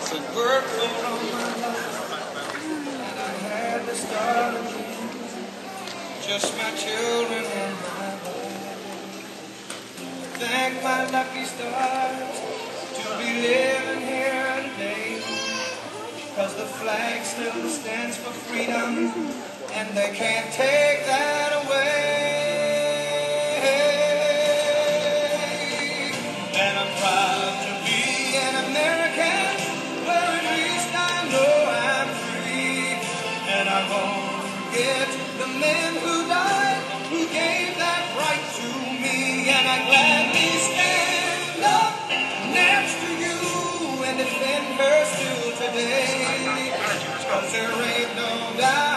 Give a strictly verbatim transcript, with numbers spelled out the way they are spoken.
Listen. Workload on my life, and I had to start again. Just my children and my wife. Thank my lucky stars to be living here today. Cause the flag still stands for freedom, and they can't take that away. And I'm proud to be an American, where at least I know I'm free. And I won't forget the men who died, who gave that right to me. And I gladly stand up next to you and defend her still today. Cause there ain't no doubt